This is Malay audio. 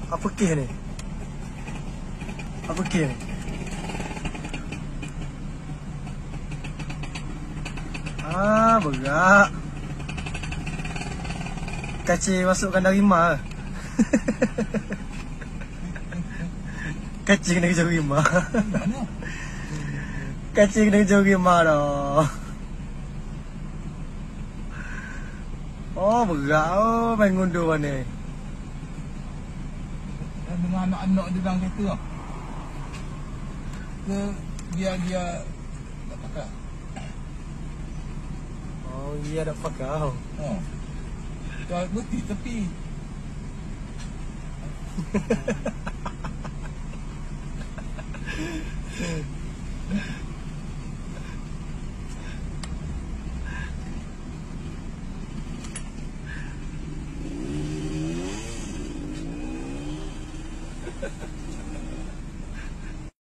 Apa kes ni? Apa kes ni? Berat. Kacil masukkan dari rimah. Kacil kena kejar rimah. Kacil kena kejar rimah dah. Oh berat main ngundur mana. Dengan anak-anak di dalam kereta lah. Ke dia tak pakai. Oh dia dah pakai. Dah berhenti tepi.